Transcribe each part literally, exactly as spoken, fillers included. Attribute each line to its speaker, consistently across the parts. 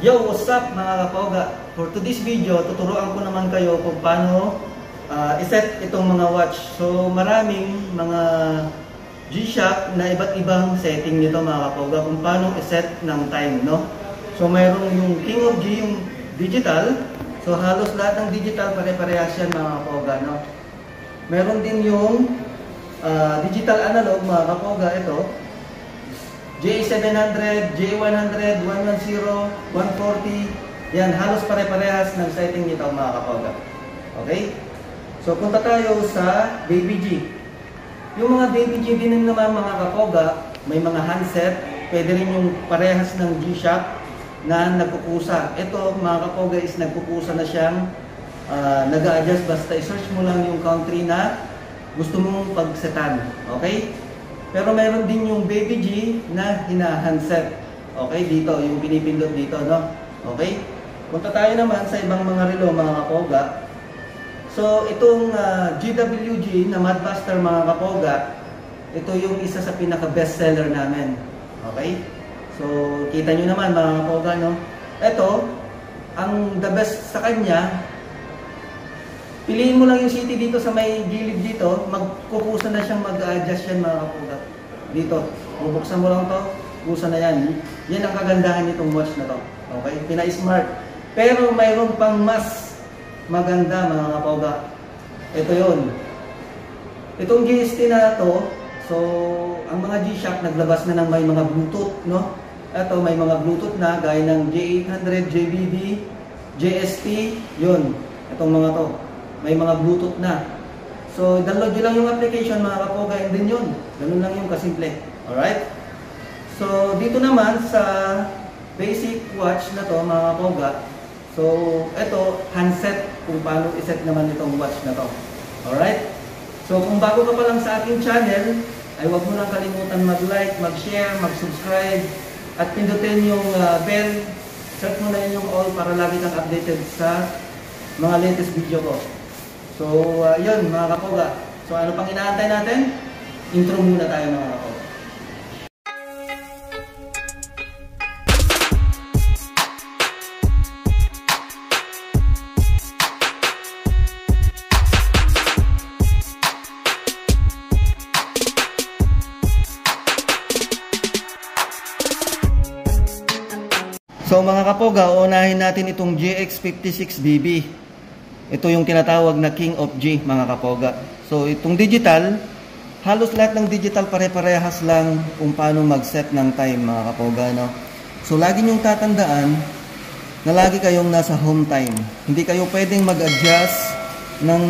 Speaker 1: Yo, what's up mga kapoga? For today's video, tuturuan ko naman kayo kung paano uh, iset itong mga watch. So maraming mga G-Shock na iba't ibang setting nito mga kapoga kung paano iset ng time, no? So mayroong yung King of G, yung digital. So halos lahat ng digital pare-parehas yan mga kapoga, no? Meron din yung uh, digital analog mga kapoga, ito J seven hundred, J one hundred, one ten, one forty. Yan, halos pare-parehas ng setting nito mga kapoga. Okay? So punta tayo sa Baby G. Yung mga Baby G din naman mga kapoga, may mga handset. Pwede rin yung parehas ng G-Shock na nagkukusa. Ito mga kapoga is nagkukusa na siyang uh, nag-a-adjust. Basta i-search mo lang yung country na gusto mong pagsetan. Okay? Pero meron din yung Baby G na hina-handset. Okay, dito, yung pinipindot dito, no? Okay? Punta tayo naman sa ibang mga relo, mga kapoga. So, itong uh, G W G na Madbuster, mga kapoga, ito yung isa sa pinaka-best seller namin. Okay? So, kita nyo naman, mga kapoga, no? Ito, ang the best sa kanya, piliin mo lang yung city dito sa may gilid dito, magkukusa na siyang mag-adjust yan mga kapoga. Dito, bubuksan mo lang to, kusa na yan. Yan ang kagandahan nitong watch na to. Okay? Pina-smart. Pero mayroon pang mas maganda mga kapoga. Ito yun. Itong G S T na to, so ang mga G-Shock naglabas na ng may mga Bluetooth, no? Ito may mga Bluetooth na gaya ng J eight hundred, J B B, J S T, yun. Itong mga to. May mga Bluetooth na. So, download nyo lang yung application mga kapoga, and din yun. Ganun lang yung kasimple. Alright? So, dito naman sa basic watch na to mga kapoga, so, ito, handset kung paano iset naman itong watch na to. Alright? So, kung bago ka pa lang sa aking channel, ay huwag mo lang kalimutan mag-like, mag-share, mag-subscribe, at pindutin yung uh, bell. Set mo na yun yung all para lagi kang updated sa mga latest video ko. So, uh, yun mga kapoga. So, ano pang inaantay natin? Intro muna tayo mga kapoga. So, mga kapoga, uunahin natin itong G X fifty-six B B. Ito yung tinatawag na King of G, mga kapoga. So, itong digital, halos lahat ng digital pare-parehas lang kung paano mag-set ng time, mga kapoga, no? So, lagi nyong tatandaan na lagi kayong nasa home time. Hindi kayo pwedeng mag-adjust ng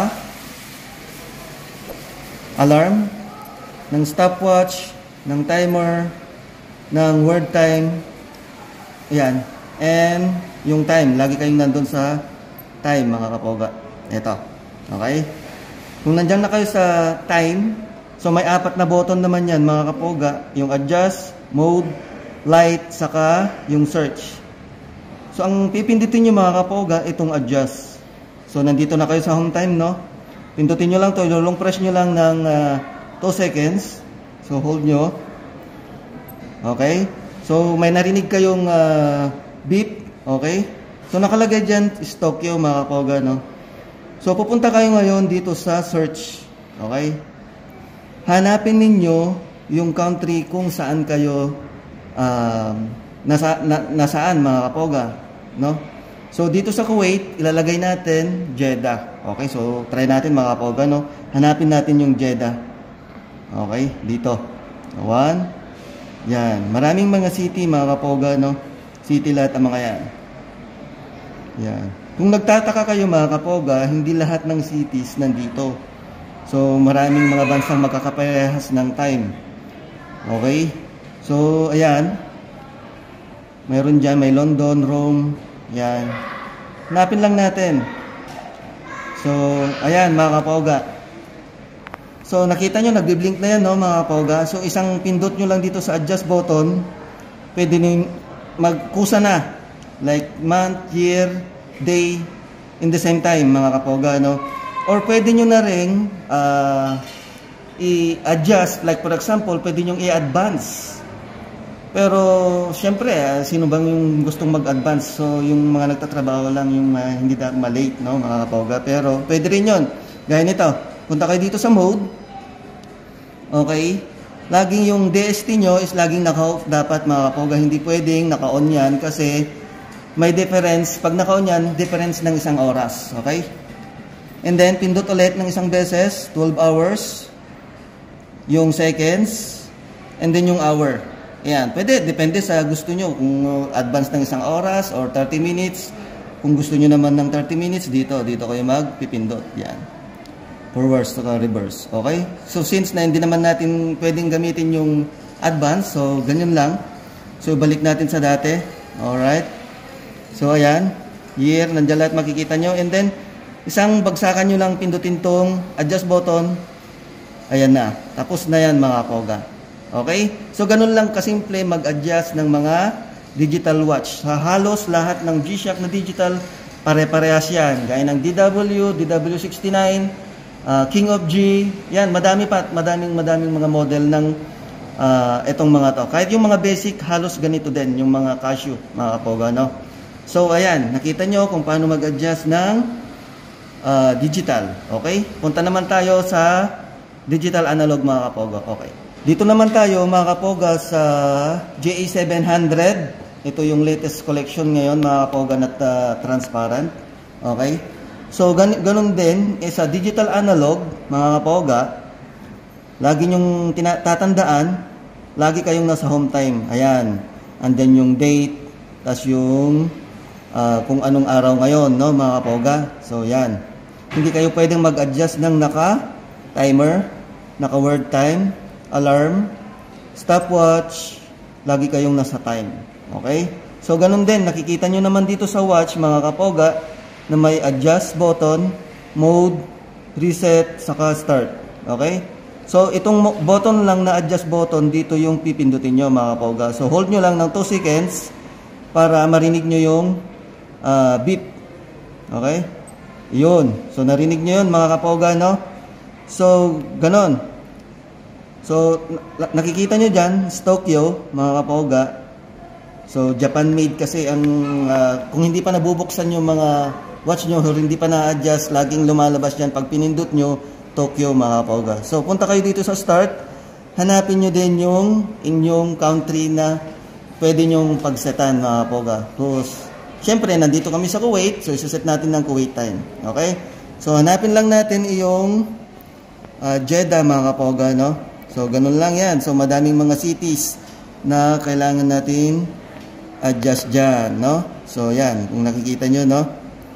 Speaker 1: naka-alarm, ng stopwatch, ng timer, ng word time. Ayan. And yung time, lagi kayong nandun sa time mga kapoga. Ito. Okay? Kung nandiyan na kayo sa time, so may apat na button naman yan mga kapoga. Yung adjust, mode, light, saka yung search. So ang pipindutin nyo mga kapoga, itong adjust. So nandito na kayo sa home time, no? Pindutin nyo lang to, long press nyo lang ng uh, two seconds. So hold nyo. Okay? So may narinig kayong uh, beep. Okay? So nakalagay dyan is Tokyo mga kapoga, no? So pupunta kayo ngayon dito sa search. Okay? Hanapin ninyo yung country kung saan kayo um, nasa, na, nasaan mga kapoga, no? So dito sa Kuwait, ilalagay natin Jeddah. Okay? So try natin mga kapoga, no? Hanapin natin yung Jeddah. Okay? Dito. One. Yan. Maraming mga city mga kapoga, no? City lahat ang mga yan. Yan. Kung nagtataka kayo mga kapoga, hindi lahat ng cities nandito. So, maraming mga bansang magkakaparehas ng time. Okay? So, ayan. Mayroon dyan, may London, Rome. Yan. Hanapin lang natin. So, ayan mga kapoga. So, nakita nyo, nagbi-blink na yan, no, mga kapoga. So, isang pindot nyo lang dito sa adjust button, pwede nyo magkusa na. Like month, year, day, in the same time, mga kapoga, no? Or pwede nyo na rin uh, i-adjust. Like for example, pwede nyo i-advance. Pero syempre, ah, sino bang yung gustong mag-advance? So yung mga nagtatrabaho lang yung uh, hindi na ma-late, no, mga kapoga. Pero pwede rin yun. Gaya nito, punta kayo dito sa mode. Okay? Laging yung D S T nyo is laging naka-off dapat, mga kapoga. Hindi pwedeng naka-on yan kasi may difference. Pag naka-on yan, difference ng isang oras. Okay? And then, pindot ulit ng isang beses, twelve hours. Yung seconds. And then yung hour. Ayan. Pwede, depende sa gusto nyo. Kung advance ng isang oras or thirty minutes. Kung gusto nyo naman ng thirty minutes, dito. Dito kayo magpipindot. Yan. Forward to reverse. Okay? So, since na hindi naman natin pwedeng gamitin yung advance, so, ganyan lang. So, balik natin sa dati. Alright? So, ayan. Year, nandiyan lahat makikita nyo. And then, isang bagsakan nyo lang pindutin tong adjust button. Ayan na. Tapos na yan, mga kapoga. Okay? So, ganun lang kasimple mag-adjust ng mga digital watch. Sa halos lahat ng G-Shock na digital, pare-parehas yan. Gaya ng D W, D W sixty-nine, uh, King of G. Yan, madami pa. Madaming, madaming mga model ng uh, itong mga to. Kahit yung mga basic, halos ganito din. Yung mga Casio, mga kapoga, no? So, ayan. Nakita nyo kung paano mag-adjust ng uh, digital. Okay? Punta naman tayo sa digital analog, mga kapoga. Okay. Dito naman tayo, mga kapoga, sa J A seven hundred. Ito yung latest collection ngayon, mga kapoga, na uh, transparent. Okay? So, gan ganun din, eh, sa digital analog, mga kapoga, lagi nyong tatandaan, lagi kayong nasa home time. Ayan. And then yung date, tas yung uh, kung anong araw ngayon, no, mga kapoga. So, yan. Hindi kayo pwedeng mag-adjust ng naka-timer, naka-word time, alarm, stopwatch, lagi kayong nasa time. Okay? So, ganun din. Nakikita nyo naman dito sa watch, mga kapoga, na may adjust button, mode, reset, saka start. Okay? So, itong button lang na adjust button, dito yung pipindutin nyo, mga kapoga. So, hold nyo lang ng two seconds para marinig nyo yung uh, beep. Okay? Yun. So, narinig nyo yun, mga kapoga, no? So, ganun. So, nakikita nyo dyan, is Tokyo, mga kapoga. So, Japan-made kasi ang, uh, kung hindi pa nabubuksan yung mga watch nyo, or hindi pa na-adjust, laging lumalabas dyan. Pag pinindot nyo, Tokyo, mga kapoga. So, punta kayo dito sa start. Hanapin nyo din yung inyong country na pwede nyong pagsetan, mga kapoga. Tapos, syempre, nandito kami sa Kuwait. So, isaset natin ng Kuwait time. Okay? So, hanapin lang natin yung uh, Jeddah, mga kapoga, no? So, ganun lang yan. So, madaming mga cities na kailangan natin adjust dyan, no? So, yan. Kung nakikita nyo, no?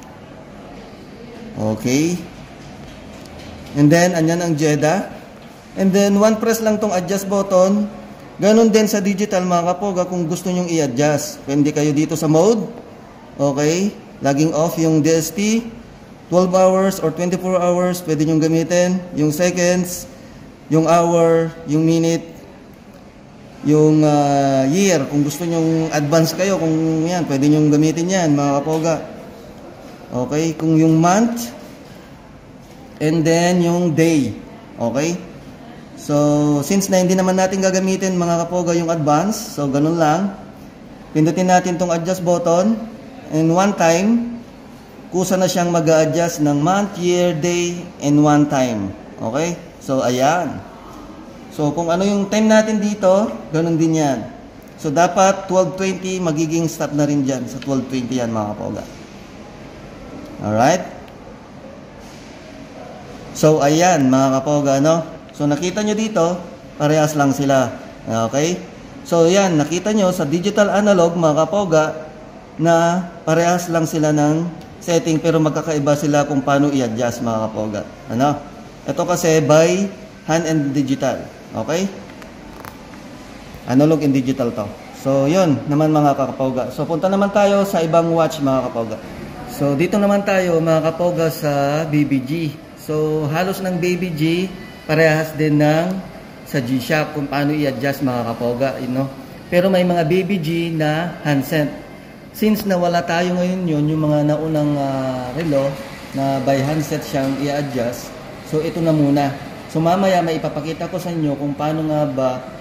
Speaker 1: Okay. And then, andyan ang Jeddah. And then, one press lang tong adjust button. Ganun din sa digital, mga kapoga, kung gusto nyong i-adjust. Pwede kayo dito sa mode. Okay. Laging off yung D S T. twelve hours or twenty-four hours, pwede nyong gamitin. Yung seconds, yung hour, yung minute, yung uh, year. Kung gusto nyong advance kayo, kung yan, pwede nyong gamitin yan, mga kapoga. Okay, kung yung month, and then yung day. Okay? So, since na hindi naman natin gagamitin, mga kapoga, yung advance, so ganun lang. Pindutin natin tong adjust button, and one time, kusa na siyang mag-a-adjust ng month, year, day, and one time. Okay? So, ayan. So, kung ano yung time natin dito, ganun din yan. So, dapat twelve twenty, magiging stop na rin dyan. Sa twelve twenty yan, mga kapoga. Alright? So, ayan, mga kapoga, no? So, nakita nyo dito, parehas lang sila. Okay? So, ayan, nakita nyo sa digital analog, mga kapoga, na parehas lang sila ng setting, pero magkakaiba sila kung paano i-adjust, mga kapoga. Ano? Ito kasi by hand and digital. Okay? Analog and digital to. So, yun naman, mga kapoga. So, punta naman tayo sa ibang watch, mga kapoga. So, dito naman tayo, mga kapoga, sa B B G. So, halos ng B B G, parehas din ng sa G-Shock kung paano i-adjust, mga kapoga. You know? Pero may mga B B G na handset. Since nawala tayo ngayon yun, yung mga naunang uh, relo na by handset siyang i-adjust, so ito na muna. So mamaya may ipapakita ko sa inyo kung paano nga ba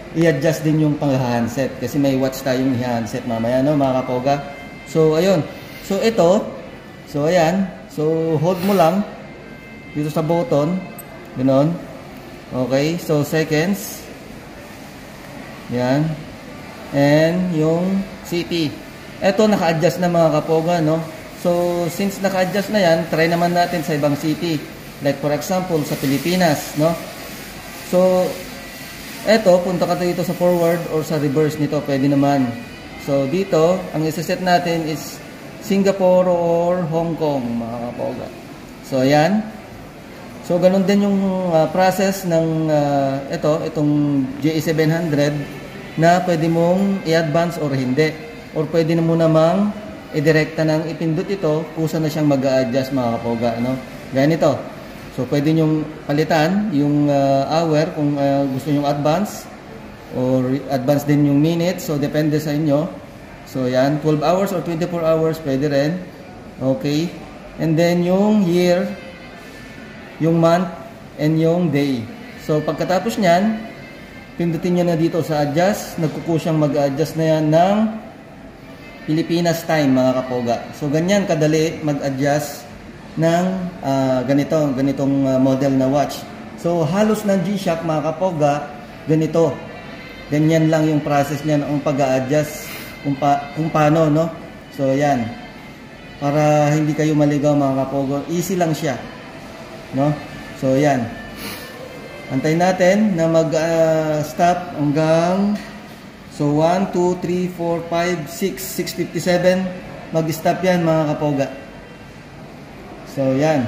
Speaker 1: i-adjust din yung pang-handset kasi may watch tayong handset mamaya, no, mga kapoga. So ayun, so ito, so ayan, so hold mo lang dito sa button, ganoon. Okay, so seconds, yan, and yung C T, ito naka-adjust na, mga kapoga, no. So since naka-adjust na yan, try naman natin sa ibang city, like for example sa Pilipinas, no. So eto, punta ka dito sa forward or sa reverse nito, pwede naman. So dito, ang isa-set natin is Singapore or Hong Kong, mga kapoga. So ayan. So ganun din yung uh, process ng uh, ito, itong J E seven hundred na pwede mong i-advance or hindi. Or pwede na mo namang i-direkta ng ipindot ito, kusa na siyang mag-a-adjust, mga kapoga, ano? Ganito. So pwede nyong palitan yung uh, hour kung uh, gusto nyong advance or advance din yung minutes. So depende sa inyo. So yan, twelve hours or twenty-four hours pwede rin. Okay. And then yung year, yung month, and yung day. So pagkatapos nyan, pindutin nyo na dito sa adjust. Nagkukusyang mag-adjust na yan ng Pilipinas time, mga kapoga. So ganyan kadali mag-adjust ng uh, ganito, ganitong uh, model na watch. So halos ng G-Shock, mga kapoga, ganito. Ganyan lang yung process niyan, ang pag-a-adjust kung, pa, kung paano, no? So yan. Para hindi kayo maligaw, mga kapoga, easy lang siya, no? So yan. Antayin natin na mag-stop uh, hanggang so one, two, three, four, five, six, six fifty-seven. Mag-stop yan, mga kapoga. So yan.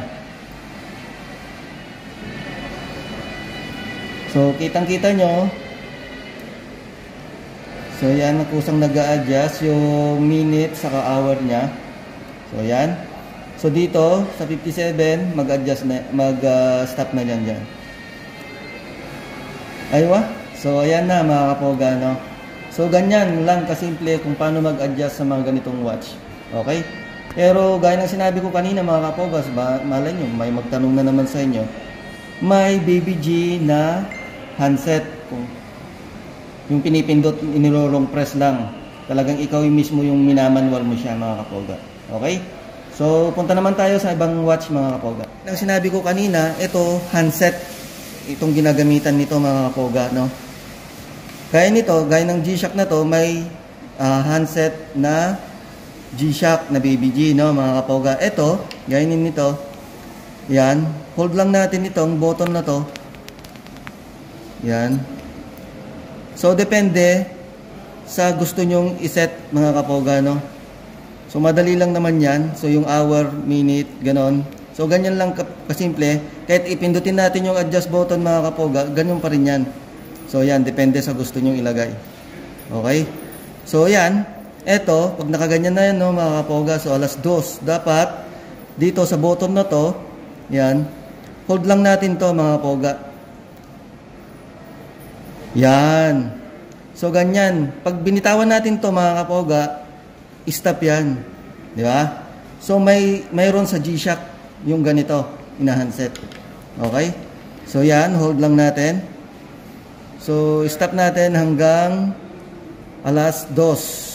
Speaker 1: So kitang-kita nyo. So yan, kusang nag-a-adjust yung minute saka hour niya. So yan. So dito sa fifty-seven, mag-adjust na, mag-stop uh, na yan dyan. Aywa. So ayan na, mga kapoga, no? So ganyan lang kasimple kung paano mag-adjust sa mga ganitong watch. Okay? Pero gaya ng sinabi ko kanina, mga kapogas, malay nyo, may magtanong na naman sa inyo, may Baby G na handset. Kung yung pinipindot, inilolong press lang. Talagang ikaw yung mismo yung minamanual mo siya, mga kapoga. Okay? So punta naman tayo sa ibang watch, mga kapoga. Ang sinabi ko kanina, ito handset. Itong ginagamitan nito, mga kapoga, no? Gaya nito, gaya ng G-Shock na to, may uh, handset na G-Shock na Baby G, no, mga kapoga. Ito, gainin nito. Yan, hold lang natin itong button na to. Yan. So depende sa gusto nyong iset, mga kapoga, no. So madali lang naman yan. So yung hour, minute, ganon. So ganyan lang kasimple. Kahit ipindutin natin yung adjust button, mga kapoga, ganyan pa rin yan. So yan, depende sa gusto nyong ilagay. Okay? So yan. Eto, pag nakaganyan na yan, no, mga kapoga, so alas dos, dapat dito sa button na to, yan, hold lang natin to, mga kapoga. Yan. So ganyan, pag binitawan natin to, mga kapoga, stop yan. Di ba? So may mayroon sa G-Shock yung ganito, ina-handset. Okay? So yan, hold lang natin. So stop natin hanggang alas dos.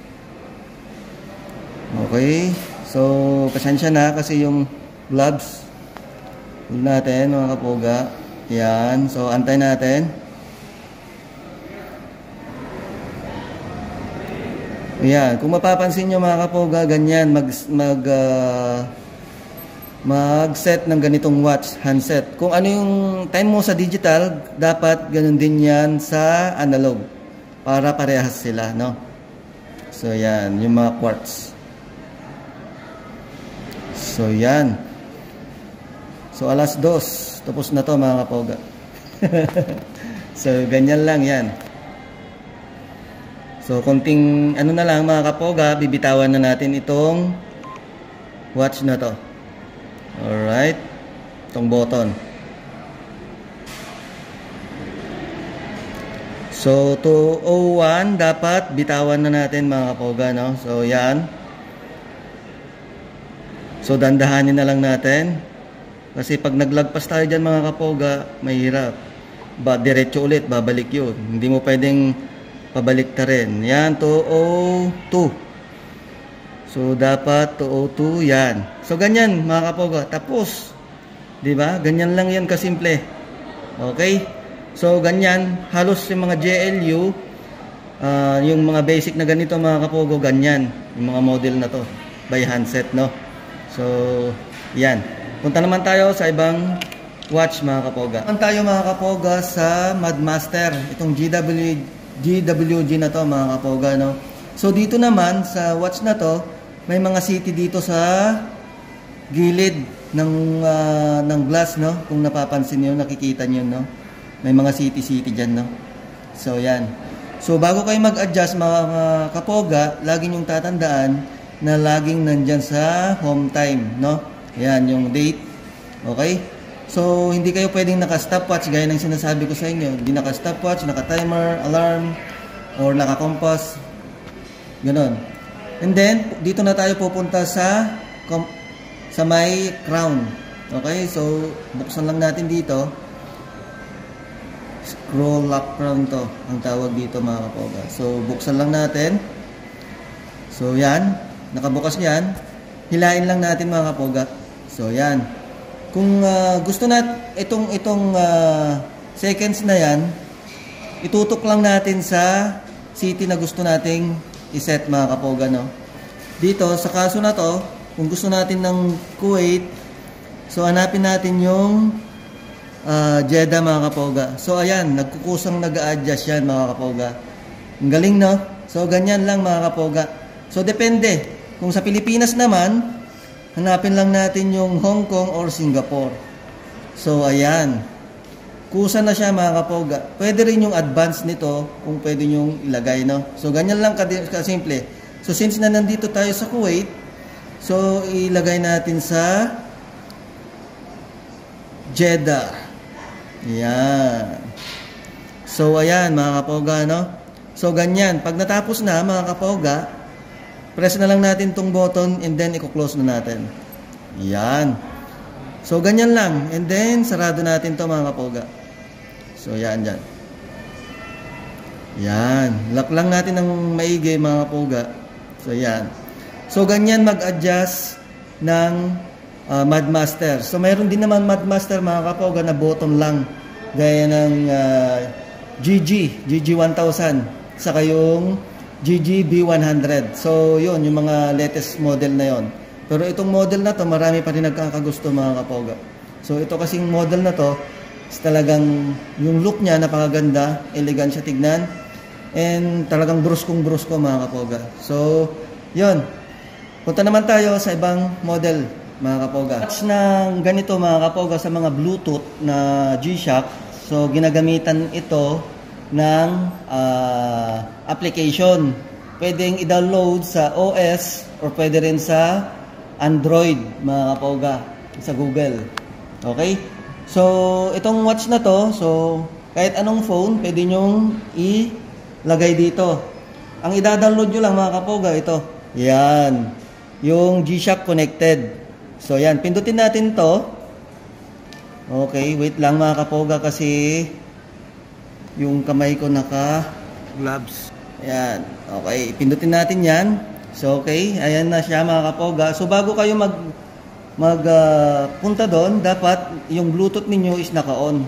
Speaker 1: Okay, so pasensya na kasi yung gloves hold natin, mga kapoga. Yan, so antay natin. Yan, kung mapapansin nyo, mga kapoga, ganyan mag mag uh, mag-set ng ganitong watch handset. Kung ano yung time mo sa digital, dapat ganun din yan sa analog para parehas sila, no? So yan, yung mga quartz. So yan. So alas dos, tapos na to, mga kapoga. So ganyan lang yan. So konting ano na lang, mga kapoga, bibitawan na natin itong watch na to. Alright, itong button. So two oh one dapat bitawan na natin, mga kapoga, no? So yan. So dandahanin na lang natin. Kasi pag naglagpas tayo dyan, mga kapoga, mahirap. ba diretso ulit, babalik yun. Hindi mo pwedeng pabalik ta rin. Yan, two oh two. So, dapat two oh two, yan. So, ganyan, mga kapoga. Tapos, di ba? Ganyan lang yan kasimple. Okay? So, ganyan. Halos yung mga J L U, uh, yung mga basic na ganito, mga kapogo, ganyan. Yung mga model na to, by handset, no? So, yan. Punta naman tayo sa ibang watch, mga kapoga. Punta tayo, mga kapoga, sa Madmaster. Itong G W, G W G na to, mga kapoga, no? So, dito naman, sa watch na to, may mga city dito sa gilid ng, uh, ng glass, no? Kung napapansin nyo, nakikita nyo, no? May mga city-city dyan, no? So, yan. So, bago kayo mag-adjust, mga uh, kapoga, lagi nyong tatandaan na laging nandyan sa home time, no? Yan, yung date. Okay? So, hindi kayo pwedeng naka-stopwatch gaya ng sinasabi ko sa inyo. Hindi naka-stopwatch, naka-timer, alarm, or naka-compass. Ganon. And then, dito na tayo pupunta sa sa may crown. Okay? So, buksan lang natin dito. Scroll lock crown to. Ang tawag dito, mga kapoga. So, buksan lang natin. So, yan. Nakabukas yan. Hilain lang natin, mga kapoga. So, yan. Kung uh, gusto nat itong itong uh, seconds na yan, itutok lang natin sa city na gusto nating iset, mga kapoga, no? Dito sa kaso na to, kung gusto natin ng Kuwait, so hanapin natin yung uh, Jeddah, mga kapoga. So ayan, nagkukusang nag-a-adjust yan, mga kapoga. Ang galing, no? So ganyan lang, mga kapoga. So depende. Kung sa Pilipinas naman, hanapin lang natin yung Hong Kong or Singapore. So, ayan. Kusa na siya, mga kapoga. Pwede rin yung advance nito kung pwede nyong ilagay, no? So, ganyan lang kasimple. So, since na nandito tayo sa Kuwait, so, ilagay natin sa Jeddah. Ayan. So, ayan, mga kapoga, no? So, ganyan. Pag natapos na, mga kapoga, press na lang natin tong button and then i-close na natin. Yan. So, ganyan lang. And then, sarado natin to, mga kapoga. So, yan, dyan. Yan. Lock lang natin ng maigi, mga kapoga. So, yan. So, ganyan mag-adjust ng uh, Madmaster. So, mayroon din naman Madmaster, mga kapoga, na button lang. Gaya ng uh, G G, G G one thousand. Saka yung G G B one hundred. So, yun, yung mga latest model na yon. Pero itong model na to, marami pa rin nagkakagusto, mga kapoga. So, ito kasing model na to, is talagang yung look niya, napakaganda, elegant siya tignan, and talagang bruskong-brusko, mga kapoga. So, yun. Punta naman tayo sa ibang model, mga kapoga. Watch ng ganito, mga kapoga, sa mga Bluetooth na G-Shock. So, ginagamitan ito ng uh, application. Pwedeng i-download sa O S or pwede rin sa Android, mga kapoga, sa Google. Okay? So, itong watch na to, so, kahit anong phone, pwede nyong ilagay dito. Ang i-download nyo lang, mga kapoga, ito. Yan. Yung G-Shock connected. So, yan. Pindutin natin to. Okay, wait lang, mga kapoga, kasi yung kamay ko naka gloves. Ayan. Okay. Pindutin natin yan. So, okay. Ayan na siya, mga kapoga. So, bago kayo mag mag uh, punta doon, dapat yung Bluetooth ninyo is naka-on.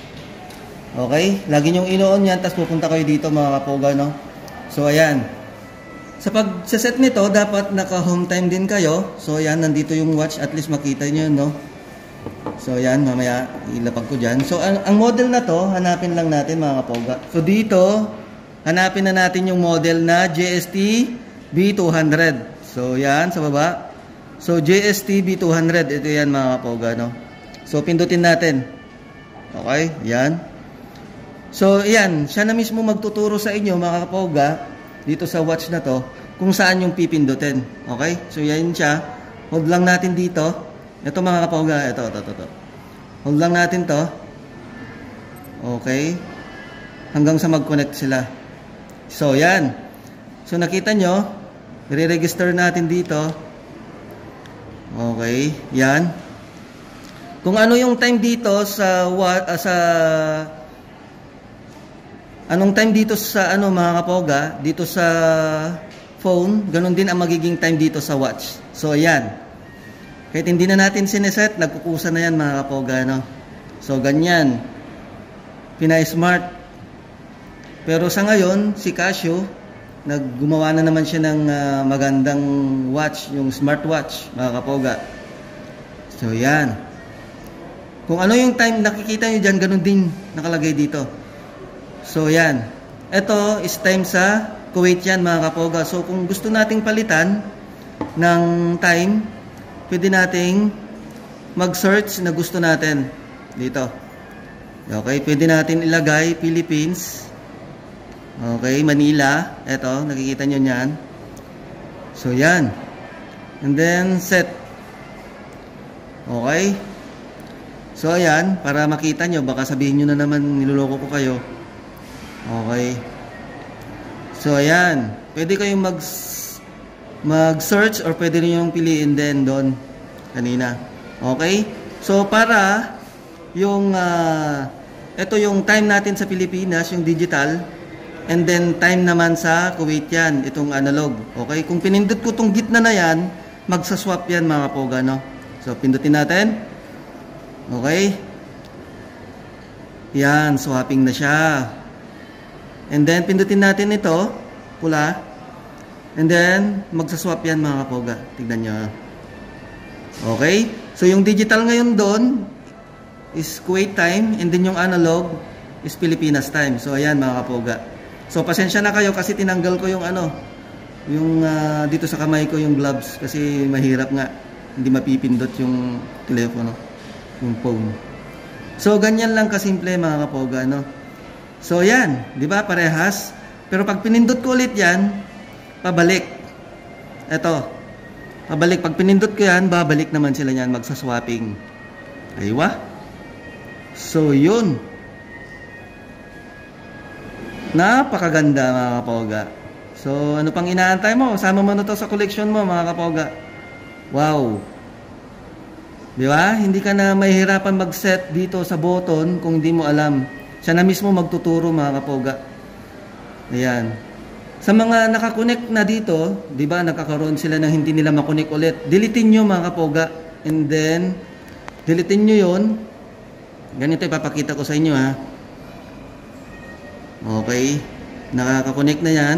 Speaker 1: Okay? Lagi nyong ino-on yan, tapos pupunta kayo dito, mga kapoga, no? So, ayan. Sa pag-set nito, dapat naka-home time din kayo. So, ayan. Nandito yung watch. At least makita nyo, no? So, yan, mamaya ilapag ko dyan. So, ang, ang model na to, hanapin lang natin, mga kapoga. So, dito, hanapin na natin yung model na J S T B two hundred. So, yan, sa baba. So, J S T B two hundred. Ito yan, mga kapoga, no? So, pindutin natin. Okay, yan. So, yan. Siya na mismo magtuturo sa inyo, mga kapoga, dito sa watch na to, kung saan yung pipindutin. Okay? So, yan siya. Hold lang natin dito. Ito, mga kapoga, ito, ito, ito, ito. Hold lang natin to. Okay. Hanggang sa mag-connect sila. So, yan. So, nakita nyo, i-register natin dito. Okay, yan. Kung ano yung time dito sa, uh, sa anong time dito sa ano mga kapoga, dito sa phone, ganun din ang magiging time dito sa watch. So ayan. Kahit hindi na natin sineset, nagkukusa na yan mga kapoga, no? So ganyan. Pinay-smart. Pero sa ngayon, si Casio, naggumawa na naman siya ng uh, magandang watch, yung smartwatch mga kapoga. So yan. Kung ano yung time nakikita nyo dyan, ganun din nakalagay dito. So yan. Ito is time sa Kuwait yan mga kapoga. So kung gusto nating palitan ng time, pwede nating mag-search na gusto natin dito. Okay, pwede natin ilagay Philippines. Okay, Manila. Ito, nakikita nyo yan. So yan. And then set. Okay. So ayan, para makita nyo, baka sabihin nyo na naman niloloko ko kayo. Okay. So ayan, pwede kayong mag mag-search or pwede rin yung piliin din doon kanina. Okay? So para yung uh, ito yung time natin sa Pilipinas, yung digital, and then time naman sa Kuwait yan, itong analog. Okay? Kung pinindot ko tong gitna na yan, magsaswap yan mga kapoga, no? So pindutin natin. Okay? Yan, swapping na siya. And then pindutin natin ito, pula. And then magsaswap yan mga kapoga. Tignan nyo. Okay? So yung digital ngayon doon is Kuwait time, and then yung analog is Pilipinas time. So ayan mga kapoga. So pasensya na kayo kasi tinanggal ko yung ano, yung uh, dito sa kamay ko yung gloves kasi mahirap nga, hindi mapipindot yung telepono, yung phone. So ganyan lang kasimple mga kapoga, no? So yan, di ba parehas? Pero pag pinindot ko ulit yan, pabalik. Ito, pabalik. Pag pinindot ko yan, babalik naman sila yan, magsaswapping. Aywa? So yun. Napakaganda mga kapoga. So ano pang inaantay mo? Sama mo na to sa collection mo mga kapoga. Wow. Di ba? Hindi ka na mahihirapan mag-set dito sa button kung hindi mo alam. Siya na mismo magtuturo mga kapoga. Ayan. Sa mga nakakonect na dito, di ba, nakakaroon sila ng hindi nila makonect ulit. Dilitin nyo mga kapoga. And then, dilitin nyo yun. Ganito ipapakita ko sa inyo ha. Okay. Nakakakonect na yan.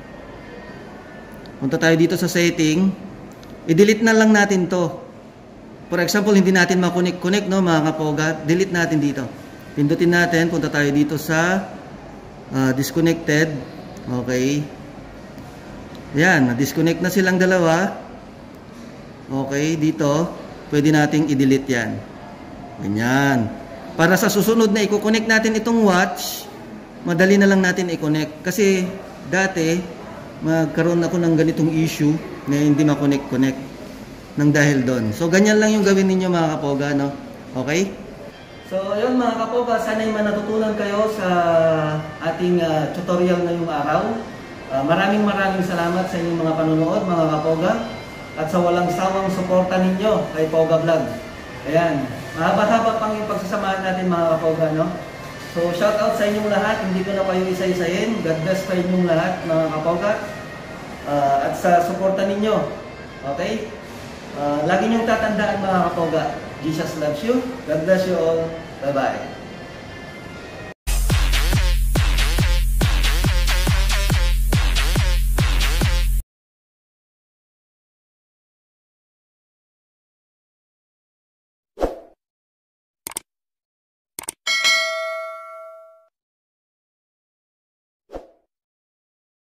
Speaker 1: Punta tayo dito sa setting. I-delete na lang natin to. For example, hindi natin makonect-connect, no, mga kapoga. Delete natin dito. Pindutin natin. Punta tayo dito sa uh, disconnected. Okay. Yan. Na-disconnect na silang dalawa. Okay. Dito. Pwede nating i-delete yan. Ganyan. Para sa susunod na i-connect natin itong watch, madali na lang natin i-connect. Kasi dati, magkaroon ako ng ganitong issue na hindi ma-connect-connect nang dahil doon. So, ganyan lang yung gawin ninyo mga kapoga, no? Okay? So, ayun mga kapoga, sana'y manatutunan kayo sa ating uh, tutorial ngayong araw. Uh, maraming maraming salamat sa inyong mga panonood, mga kapoga. At sa walang sawang suporta ninyo kay Poga Vlog. Ayan. Mahaba-haba pang yung pagsasamahan natin mga kapoga, no? So, shout out sa inyong lahat. Hindi ko na kayo isa-isahin. God bless sa inyong lahat, mga kapoga. Uh, at sa suporta ninyo. Okay? Uh, lagi niyong tatandaan mga kapoga, Jesus loves you. God bless you all. Bye-bye.